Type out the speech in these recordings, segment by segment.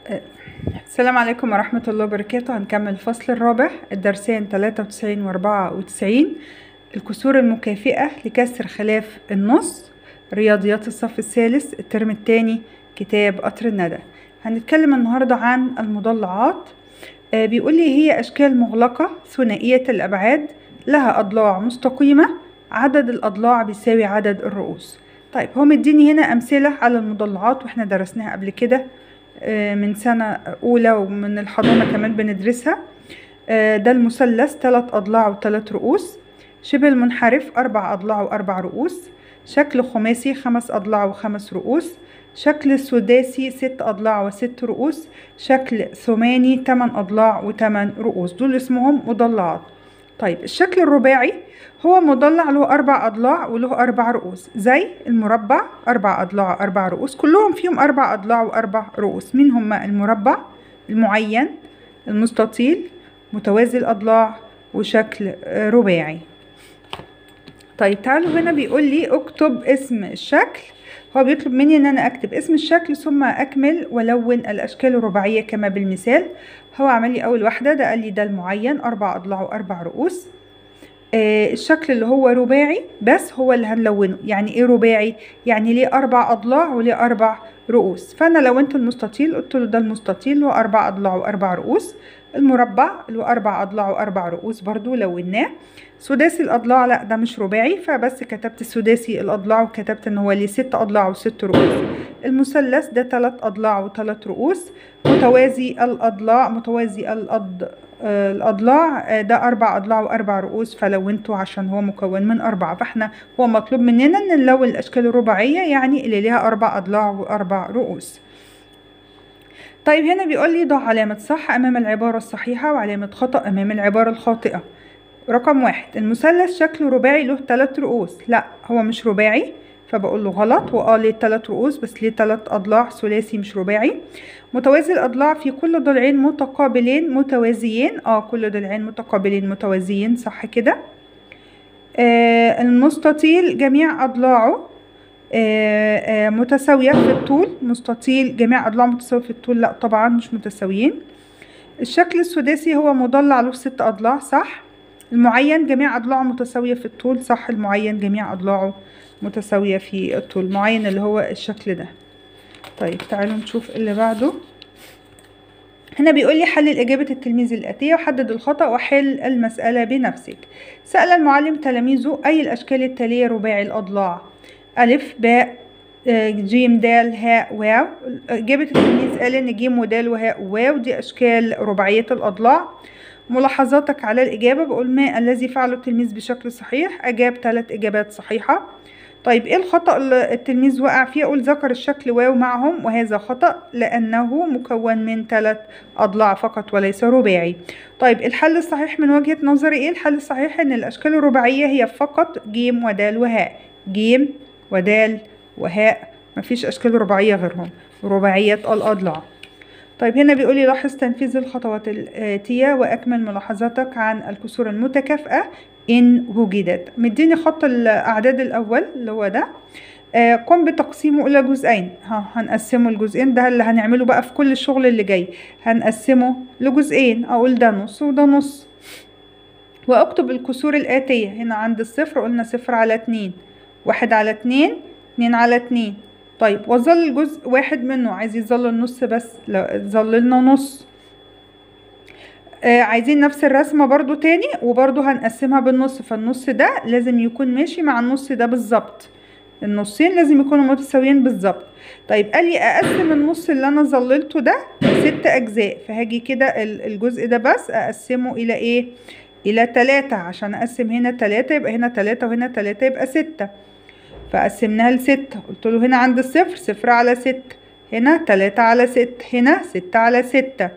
أه، السلام عليكم ورحمة الله وبركاته. هنكمل الفصل الرابع الدرسين 93 و94، الكسور المكافئة لكسر خلاف النص، رياضيات الصف الثالث الترم الثاني، كتاب قطر الندى. هنتكلم النهاردة عن المضلعات. بيقول لي هي أشكال مغلقة ثنائية الأبعاد لها أضلاع مستقيمة، عدد الأضلاع بيساوي عدد الرؤوس. طيب هو مديني هنا أمثلة على المضلعات واحنا درسناها قبل كده من سنة أولى، ومن الحضانة كمان بندرسها. ده المثلث 3 أضلاع و3 رؤوس، شبه المنحرف 4 أضلاع و4 رؤوس، شكل خماسي 5 أضلاع و5 رؤوس، شكل سداسي 6 أضلاع و6 رؤوس، شكل ثماني 8 أضلاع و8 رؤوس. دول اسمهم مضلعات. طيب الشكل الرباعي هو مضلع له 4 أضلاع وله 4 رؤوس، زي المربع 4 أضلاع و4 رؤوس، كلهم فيهم 4 أضلاع و4 رؤوس. مين هما؟ المربع، المعين، المستطيل، متوازي الأضلاع، وشكل رباعي. طيب تعالوا هنا بيقول لي اكتب اسم الشكل. هو بيطلب مني ان انا اكتب اسم الشكل ثم اكمل ولون الاشكال الرباعيه كما بالمثال. هو عمل لي اول واحده، ده قال لي ده المعين 4 اضلاع و4 رؤوس. الشكل اللي هو رباعي بس هو اللي هنلونه. يعني ايه رباعي؟ يعني ليه 4 اضلاع وليه 4 رؤوس. فانا لونت المستطيل، قلت له ده المستطيل له 4 اضلاع و4 رؤوس. المربع له 4 اضلاع و4 رؤوس برضو لوناه. سداسي الاضلاع لا ده مش رباعي، فبس كتبت سداسي الاضلاع وكتبت ان هو ليه 6 اضلاع و6 رؤوس. المثلث ده 3 اضلاع و3 رؤوس. متوازي الاضلاع، الأضلاع ده 4 أضلاع و4 رؤوس، فلونته عشان هو مكون من 4. فاحنا هو مطلوب مننا ان نلون الأشكال الرباعية، يعني اللي ليها 4 أضلاع و4 رؤوس. طيب هنا بيقول لي ضع علامة صح أمام العبارة الصحيحة وعلامة خطأ أمام العبارة الخاطئة. رقم 1، المثلث شكله رباعي له 3 رؤوس. لا هو مش رباعي، فبقول له غلط. ليه 3 رؤوس بس ليه 3 أضلاع، ثلاثي مش رباعي. متوازي الأضلاع في كل ضلعين متقابلين متوازيين. كل ضلعين متقابلين متوازيين، صح كده. المستطيل جميع أضلاعه متساوية في الطول. مستطيل جميع أضلاعه متساوية في الطول، لا طبعا مش متساويين. الشكل السداسي هو مضلع له 6 أضلاع، صح. المعين جميع أضلاعه متساوية في الطول، صح. المعين جميع أضلاعه متساوية في الطول. المعين اللي هو الشكل ده. طيب تعالوا نشوف اللي بعده. هنا بيقول لي حلل إجابة التلميذ الآتية وحدد الخطأ وحل المسألة بنفسك. سأل المعلم تلاميذه أي الأشكال التالية رباعي الأضلاع؟ ألف، باء، جيم، دال، هاء، واو. إجابة التلميذ قال إن جيم ودال وهاء وواو دي أشكال رباعية الأضلاع. ملاحظاتك على الإجابة، بقول ما الذي فعله التلميذ بشكل صحيح؟ أجاب 3 إجابات صحيحة. طيب ايه الخطأ اللي التلميذ وقع فيه؟ اقول ذكر الشكل واو معهم، وهذا خطأ لأنه مكون من 3 أضلاع فقط وليس رباعي. طيب الحل الصحيح من وجهة نظري ايه؟ الحل الصحيح ان الأشكال الرباعية هي فقط جيم ودال وهاء. جيم ودال وهاء، مفيش أشكال رباعية غيرهم، رباعية الأضلاع. طيب هنا بيقول لي لاحظ تنفيذ الخطوات الآتية وأكمل ملاحظاتك عن الكسور المتكافئة إن وجدت. مديني خط الأعداد الأول اللي هو ده. قم بتقسيمه إلى جزئين. هنقسمه لجزئين، ده اللي هنعمله بقى في كل الشغل اللي جاي. هنقسمه لجزئين، أقول ده نص وده نص. وأكتب الكسور الآتية. هنا عند الصفر قلنا 0 على 2، 1 على 2، 2 على 2. طيب وظل الجزء واحد منه، عايز يظل النص بس، ظل لنا نص. عايزين نفس الرسمة برضو تاني، وبرضو هنقسمها بالنص، فالنص ده لازم يكون ماشي مع النص ده بالظبط. النصين لازم يكونوا متساويين بالظبط. طيب قال لي اقسم النص اللي انا ظللته ده 6 اجزاء، فهاجي كده الجزء ده بس اقسمه الى ايه؟ الى 3. عشان اقسم هنا 3 يبقى هنا 3 وهنا 3 يبقى 6، فقسمناها ل6. قلت له هنا عند الصفر 0 على 6، هنا 3 على 6، هنا 6 على 6.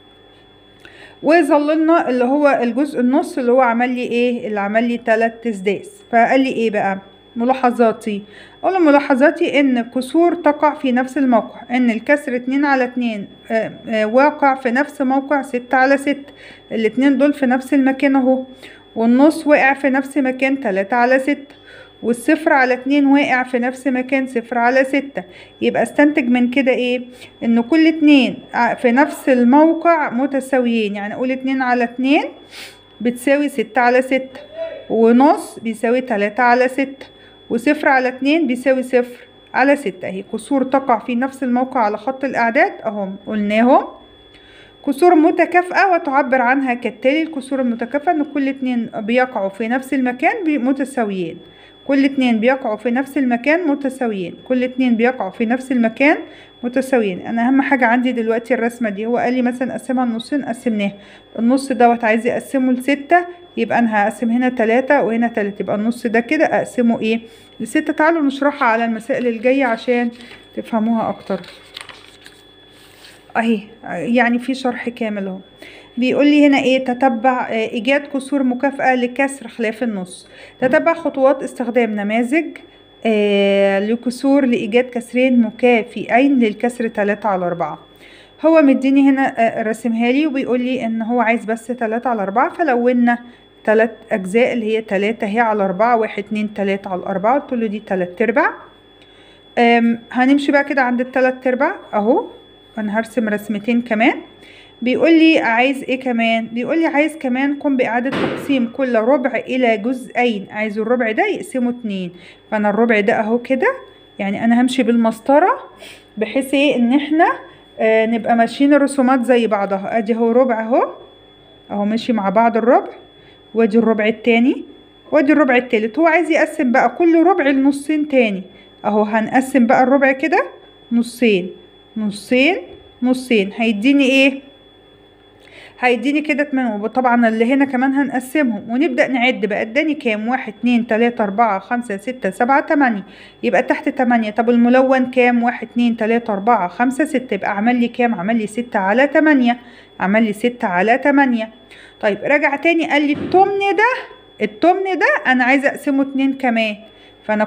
وظللنا اللي هو الجزء النص اللي هو عمل لي ايه؟ اللي عمل لي 3 اسداس. فقال لي ايه بقى ملاحظاتي؟ اقول ملاحظاتي ان كسور تقع في نفس الموقع، ان الكسر 2 على 2 واقع في نفس موقع 6 على 6. الاتنين دول في نفس المكان اهو. والنص وقع في نفس مكان 3 على 6. والصفر على 2 واقع في نفس مكان 0 على 6. يبقى استنتج من كده ايه؟ ان كل 2 في نفس الموقع متساويين. يعني اقول 2 على 2 بتساوي 6 على 6، ونص بيساوي 3 على 6، وصفر على 2 بيساوي 0 على 6. اهي كسور تقع في نفس الموقع على خط الأعداد اهم قلناهم. كسور متكافئة وتعبر عنها كالتالي: الكسور المتكافئة ان كل 2 بيقعوا في نفس المكان متساويين. كل 2 بيقعوا في نفس المكان متساويين. كل 2 بيقعوا في نفس المكان متساويين. انا اهم حاجة عندي دلوقتي الرسمة دي. هو قال لي مثلا قسمها لنصين، قسمناها. النص دوت عايز يقسمه ل6، يبقى انا هقسم هنا 3 وهنا 3، يبقى النص ده كده اقسمه ايه؟ ل6. تعالوا نشرحها على المسائل الجاية عشان تفهموها اكتر. اهي يعني في شرح كامل اهو. بيقول لي هنا ايه؟ تتبع ايجاد كسور مكافئة لكسر خلاف النص. تتبع خطوات استخدام نماذج لكسور لإيجاد كسرين مكافئين للكسر 3 على 4. هو مديني هنا رسمها لي وبيقول لي ان هو عايز بس 3 على 4، فلونا 3 اجزاء اللي هي 3 هي على 4، 1 2 3 على 4، قلت له دي 3/4. هنمشي بقى كده عند ال3/4 اهو. انا هرسم رسمتين كمان. بيقول لي عايز ايه كمان؟ بيقول لي عايز كمان قم بإعادة تقسيم كل ربع إلى جزئين. عايز الربع ده يقسمه 2. فأنا الربع ده أهو كده، يعني أنا همشي بالمسطرة بحيث ايه إن احنا نبقى ماشيين الرسومات زي بعضها. أدي هو ربع أهو ماشي مع بعض الربع، وأدي الربع التاني، وأدي الربع التالت. هو عايز يقسم بقى كل ربع لنصين تاني أهو. هنقسم بقى الربع كده نصين نصين نصين، هيديني ايه؟ هيديني كده 8. وطبعا اللي هنا كمان هنقسمهم ونبدأ نعد بقى. اداني كام؟ 1 2 3 4 5 6 7 8، يبقى تحت 8. طب الملون كام؟ 1 2 3 4 5 6، يبقى عمل لي كام؟ عمل لي 6 على 8. عمل لي 6 على 8. طيب رجع تاني قال لي التمن ده انا عايزه اقسمه 2 كمان. فانا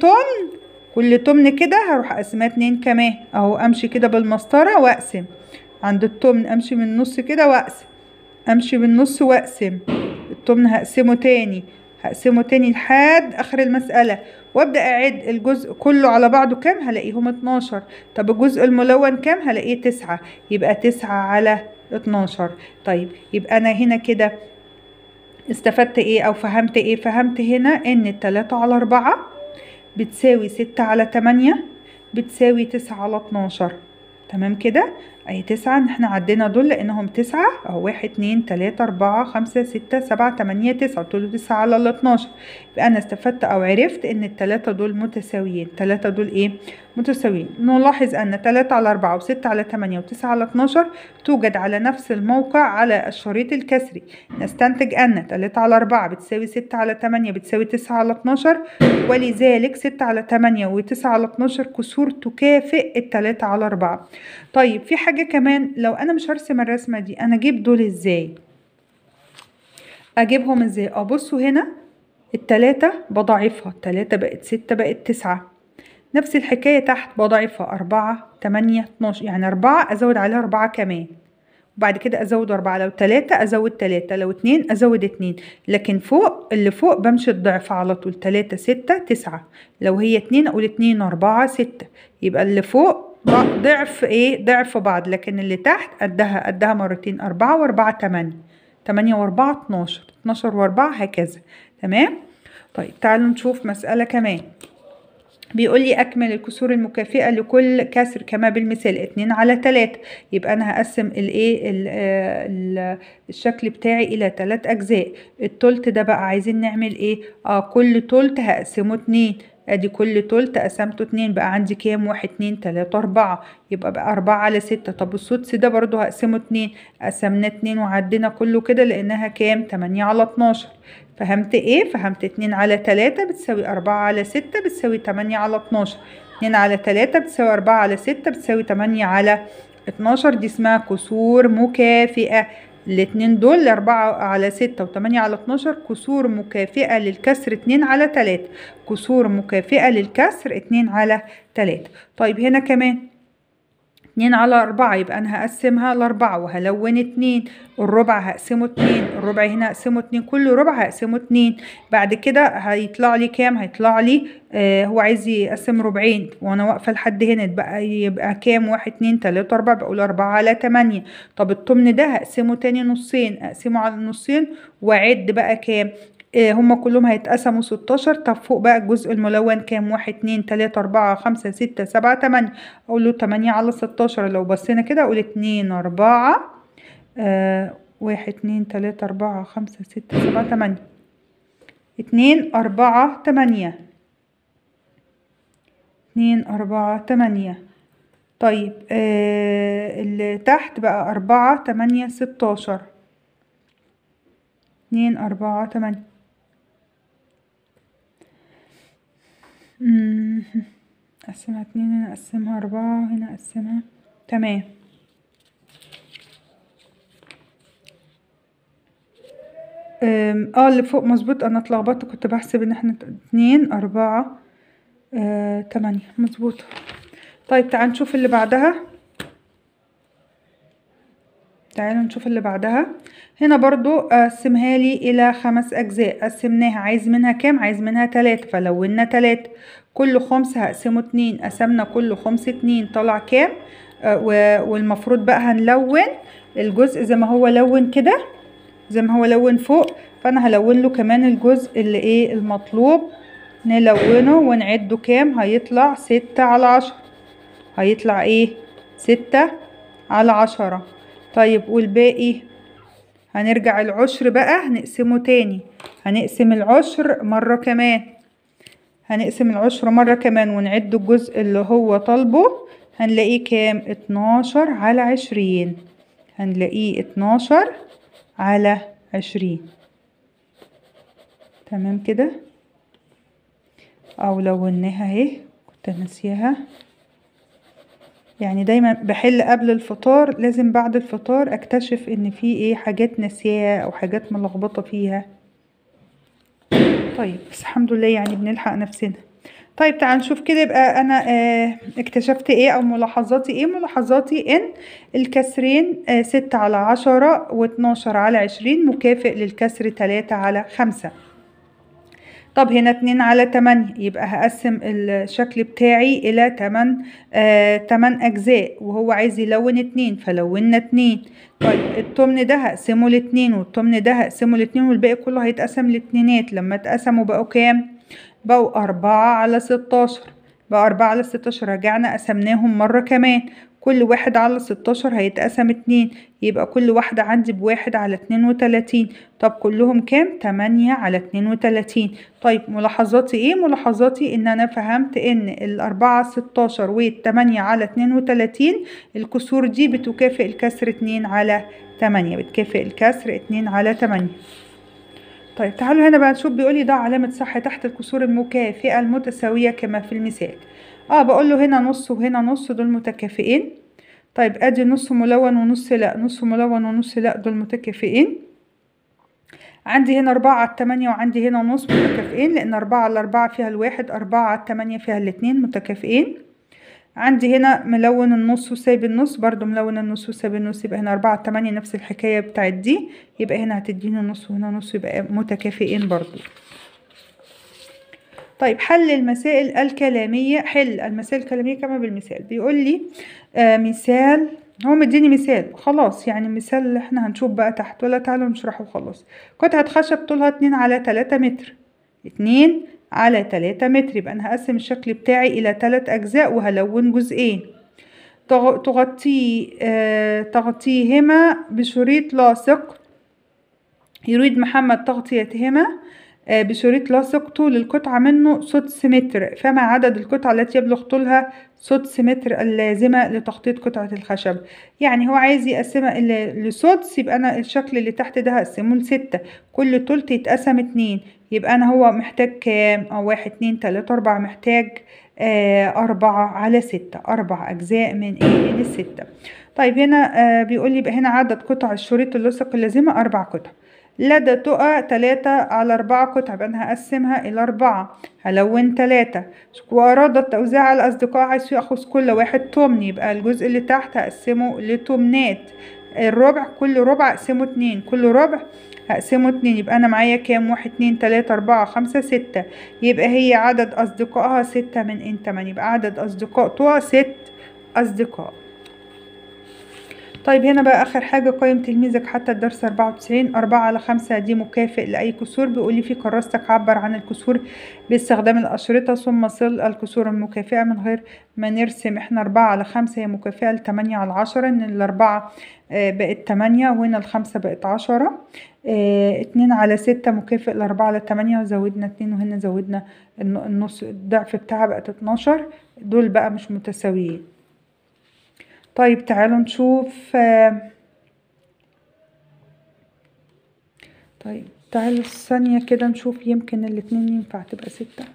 كل تمن كده هروح اقسمها 2 كمان اهو. امشي كده بالمسطره واقسم عند التمن، امشي من النص كده واقسم، امشي بالنص واقسم. التمن هقسمه تاني لحد اخر المسألة، وابدأ اعد الجزء كله على بعضه كام؟ هلاقيهم 12. طب الجزء الملون كام؟ هلاقيه 9. يبقى 9 على 12. طيب يبقى انا هنا كده استفدت ايه او فهمت ايه؟ فهمت هنا ان 3 على 4 بتساوي 6 على 8 بتساوي 9 على 12. تمام كده. اهي 9 ان احنا عدينا دول لانهم 9 اهو. 1 2 3 4 5 6 7 8 9، قلت له 9 على ال 12. يبقى انا استفدت او عرفت ان الثلاثه دول متساويين. الثلاثه دول ايه؟ متساويين. نلاحظ ان 3 على 4 و6 على 8 و9 على 12 توجد على نفس الموقع على الشريط الكسري. نستنتج ان 3 على 4 بتساوي 6 على 8 بتساوي 9 على 12، ولذلك 6 على 8 و9 على 12 كسور تكافئ ال3 على 4. طيب في حاجة كمان، لو أنا مش هرسم الرسمة دي أنا أجيب دول إزاي؟ أجيبهم إزاي؟ أبصوا هنا التلاتة بضاعفها، 3 بقت 6 بقت 9. نفس الحكاية تحت بضاعفها، 4 8 12، يعني 4 أزود عليها 4 كمان، وبعد كده أزود 4. لو 3 أزود 3، لو 2 أزود 2. لكن فوق اللي فوق بمشي الضعف على طول. 3 6 9، لو هي 2 أقول 2 4 6. يبقى اللي فوق ضعف ايه؟ ضعف بعض. لكن اللي تحت قدها مرتين. 4 و4 8، 8 و4 12، 12 و4 هكذا. تمام. طيب تعالوا نشوف مسألة كمان. بيقول لي أكمل الكسور المكافئة لكل كسر كما بالمثال 2 على 3. يبقى أنا هقسم الشكل بتاعي إلى 3 أجزاء. التلت ده بقى عايزين نعمل إيه؟ كل تلت هقسمه 2. ادي كل تلت قسمته 2، بقى عندي كام؟ 1 2 3 4، يبقى بقى 4 على 6. طب السدس ده برضو هقسمه 2، قسمنا 2 وعدينا كله كده لانها كام؟ 8 على 12. فهمت ايه؟ فهمت 2 على 3 بتساوي 4 على 6 بتساوي 8 على 12. 2 على 3 بتساوي 4 على 6 بتساوي 8 على 12. دي اسمها كسور مكافئة. الاتنين دول 4 على 6 و8 على 12 كسور مكافئة للكسر 2 على 3. كسور مكافئة للكسر 2 على 3. طيب هنا كمان 2/4 يبقى أنا هقسمها ل4 وهلون 2. الربع هقسمه 2، الربع هنا هقسمه 2، كل ربع هقسمه 2. بعد كده هيطلع لي كام؟ هيطلع لي هو عايز يقسم ربعين وأنا واقفة لحد هنا، يبقى كام؟ 1 2 3 4، بقول 4/8. طب التمن ده هقسمه تاني نصين، أقسمه على النصين وأعد بقى كام؟ هما كلهم هيتقسموا 16. طب فوق بقى الجزء الملون كام؟ 1 2 3 4 5 6 7 8، اقول له 8/16. لو بصينا كده اقول 2/4 1 2 3 4 5 6 7 8، 2/4 8، 2/4 8. طيب اللي تحت بقى 4 8 16، 2/4 8. اقسمها 2 هنا، اقسمها 4 هنا، اقسمها. تمام. اللي فوق مظبوط، انا اتلخبطت كنت بحسب ان احنا 2/4 8 مظبوط. طيب تعال نشوف اللي بعدها. تعالوا نشوف اللي بعدها. هنا برضو قسمها لي الى 5 اجزاء، قسمناها. عايز منها كام؟ عايز منها 3، فلونا 3. كل خمس هقسمه 2، قسمنا كل خمس 2، طلع كام؟ والمفروض بقى هنلون الجزء زي ما هو لون كده، زي ما هو لون فوق، فانا هلون له كمان الجزء اللي ايه المطلوب نلونه ونعده كام؟ هيطلع 6/10. هيطلع ايه؟ 6/10. طيب والباقي هنرجع العشر بقى هنقسمه تاني، هنقسم العشر مرة كمان، هنقسم العشر مرة كمان ونعد الجزء اللي هو طالبه. هنلاقيه كام؟ 12/20. هنلاقيه 12/20. تمام كده. او لوناها اهي، كنت ناسيها. يعني دايما بحل قبل الفطار، لازم بعد الفطار اكتشف ان في ايه حاجات ناسياها او حاجات ملخبطه فيها. طيب بس الحمد لله يعني بنلحق نفسنا. طيب تعال نشوف كده. يبقى انا اكتشفت ايه او ملاحظاتي ايه؟ ملاحظاتي ان الكسرين 6/10 و12/20 مكافئ للكسر 3/5. طب هنا 2/8، يبقى هقسم الشكل بتاعي الى 8 اجزاء، وهو عايز يلون 2 فلونا 2. طيب التمن ده هقسمه ل2 والتمن ده هقسمه ل2 والباقي كله هيتقسم لاتنينات. لما اتقسموا بقوا كام؟ بقوا 4/16. بقى 4/16. رجعنا قسمناهم مرة كمان، كل 1/16 هيتقسم 2، يبقى كل واحدة عندي ب1/32. طب كلهم كام؟ 8/32. طيب ملاحظاتي ايه؟ ملاحظاتي ان انا فهمت ان 4/16 و8/32 الكسور دي بتكافئ الكسر 2/8، بتكافئ الكسر 2/8. طيب تعالوا هنا بقى نشوف. بيقولي ضع علامة صح تحت الكسور المكافئة المتساوية كما في المثال. بقول له هنا نص وهنا نص، دول متكافئين. طيب ادي نص ملون ونص لا، نص ملون ونص لا، دول متكافئين. عندي هنا 4/8 وعندي هنا نص، متكافئين لان 4/4 فيها الواحد، 4/8 فيها الاتنين، متكافئين. عندي هنا ملون النص وسايب النص، برضو ملون النص وسايب النص، يبقى هنا 4/8 نفس الحكاية بتاعت دي، يبقى هنا هتديني نص وهنا نص، يبقى متكافئين برضو. طيب حل المسائل الكلامية. حل المسائل الكلامية كما بالمثال. بيقول لي مثال، هو مديني مثال خلاص، يعني المثال اللي احنا هنشوف بقى تحت، ولا تعالوا نشرحه خلاص. قطعة خشب طولها 2/3 متر، 2/3 متر، يبقى انا هقسم الشكل بتاعي الى 3 اجزاء وهلون جزئين. تغطيهما بشريط لاصق. يريد محمد تغطيتهما بشريط لاصق. طول القطعة منه سدس متر، فما عدد القطع التي يبلغ طولها سدس متر اللازمة لتغطية قطعة الخشب. يعني هو عايز يقسمها لسدس، يبقى أنا الشكل اللي تحت ده هقسمه ل6، كل تلت يتقسم 2، يبقى أنا هو محتاج كام؟ 1 2 3 4، محتاج 4/6، 4 أجزاء من من ال6. طيب هنا بيقول لي يبقى هنا عدد قطع الشريط اللاصق اللازمة 4 قطع. لدى تقى 3/4 قطع، يبقى أنا هقسمها إلى 4. هلون 3. وأراد التوزيع على الأصدقاء حيث يأخذ كل واحد تمن، يبقى الجزء اللي تحت هقسمه لتمنات. الربع، كل ربع أقسمه 2، كل ربع هقسمه 2. يبقى أنا معايا كام؟ 1 2 3 4 5 6. يبقى هي عدد أصدقائها 6 من إن 8. يبقى عدد أصدقاء تقى 6 أصدقاء. طيب هنا بقى آخر حاجة، قيم تلميذك حتى الدرس 94. 4/5 دي مكافئ لأي كسور. بيقولي في كراستك عبر عن الكسور باستخدام الأشرطة ثم صل الكسور المكافئة من غير ما نرسم. احنا 4/5 هي مكافئة ل8/10، إن ال4 بقت 8 وهنا ال5 بقت 10. 2/6 مكافئ ل4/8 وزودنا 2 وهنا زودنا النص، الضعف بتاعها بقت 12. دول بقى مش متساويين. طيب تعالوا نشوف. طيب تعالوا ثانية كده نشوف، يمكن الاتنين ينفع تبقى 6.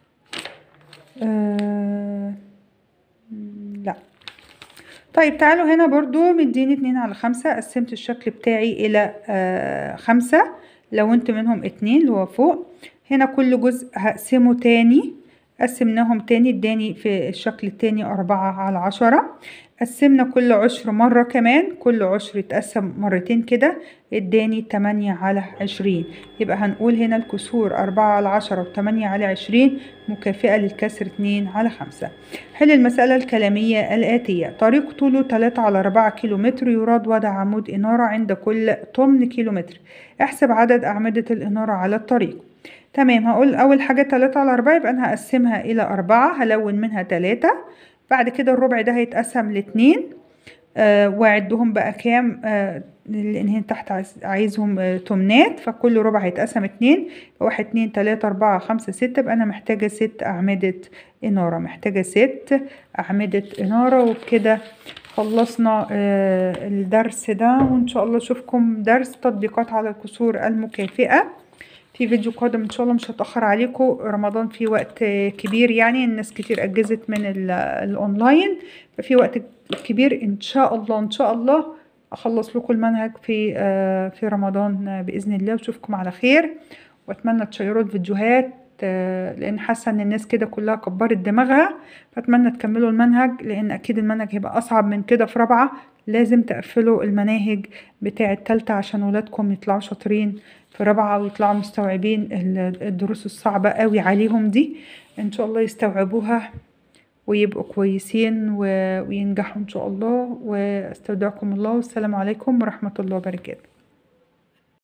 لا. طيب تعالوا هنا برضو مديني 2/5. قسمت الشكل بتاعي إلى 5، لونت منهم 2 اللي هو فوق. هنا كل جزء هقسمه تاني، قسمناهم تاني اداني في الشكل التاني 4/10. قسمنا كل عشر مرة كمان، كل عشر اتقسم مرتين كده اداني 8/20. يبقى هنقول هنا الكسور 4/10 و8/20 مكافئة للكسر 2/5. حل المسألة الكلامية الآتية. طريق طوله 3/4 كيلومتر، يراد وضع عمود إنارة عند كل طمن كيلومتر. احسب عدد أعمدة الإنارة على الطريق. تمام، هقول أول حاجة 3/4، يبقى أنا هقسمها إلى 4، هلون منها 3. بعد كده الربع ده هيتقسم ل2، وأعدهم بقى كام، لأن هنا تحت عايزهم تمنات، فكل ربع هيتقسم 2. 1 2 3 4 5 6. يبقى أنا محتاجة 6 أعمدة إنارة، محتاجة 6 أعمدة إنارة. وبكده خلصنا الدرس ده، وإن شاء الله أشوفكم درس تطبيقات على الكسور المكافئة في فيديو قادم ان شاء الله. مش هتأخر عليكم، رمضان في وقت كبير، يعني الناس كتير اجزت من الاونلاين، ففي وقت كبير ان شاء الله ان شاء الله اخلص لكم المنهج في رمضان باذن الله. واشوفكم على خير، واتمنى تشيروا الفيديوهات لان حاسه ان الناس كده كلها كبرت دماغها. فاتمنى تكملوا المنهج، لان اكيد المنهج هيبقى اصعب من كده في رابعه. لازم تقفلوا المناهج بتاعه تالتة عشان ولادكم يطلعوا شاطرين في رابعة ويطلعوا مستوعبين الدروس الصعبة قوي عليهم دي. ان شاء الله يستوعبوها ويبقوا كويسين وينجحوا ان شاء الله. واستودعكم الله، والسلام عليكم ورحمة الله وبركاته.